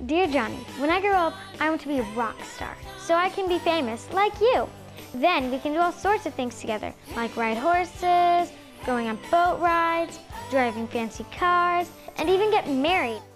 Dear Johnny, when I grow up, I want to be a rock star, so I can be famous like you. Then we can do all sorts of things together, like ride horses, going on boat rides, driving fancy cars, and even get married.